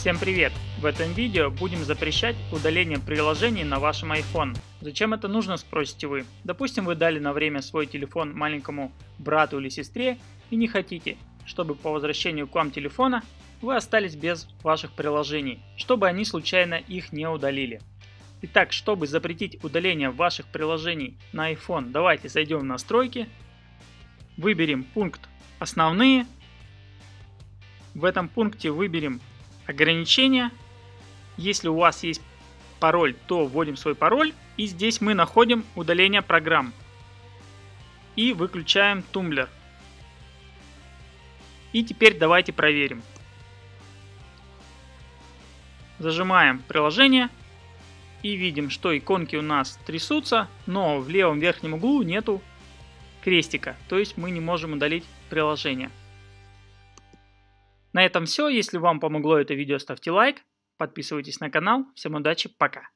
Всем привет! В этом видео будем запрещать удаление приложений на вашем iPhone. Зачем это нужно, спросите вы? Допустим, вы дали на время свой телефон маленькому брату или сестре и не хотите, чтобы по возвращению к вам телефона вы остались без ваших приложений, чтобы они случайно их не удалили. Итак, чтобы запретить удаление ваших приложений на iPhone, давайте зайдем в настройки, выберем пункт «Основные». В этом пункте выберем ограничения. Если у вас есть пароль, то вводим свой пароль. И здесь мы находим удаление программ. И выключаем тумблер. И теперь давайте проверим. Зажимаем приложение. И видим, что иконки у нас трясутся, но в левом верхнем углу нету крестика. То есть мы не можем удалить приложение. На этом все. Если вам помогло это видео, ставьте лайк, подписывайтесь на канал. Всем удачи, пока!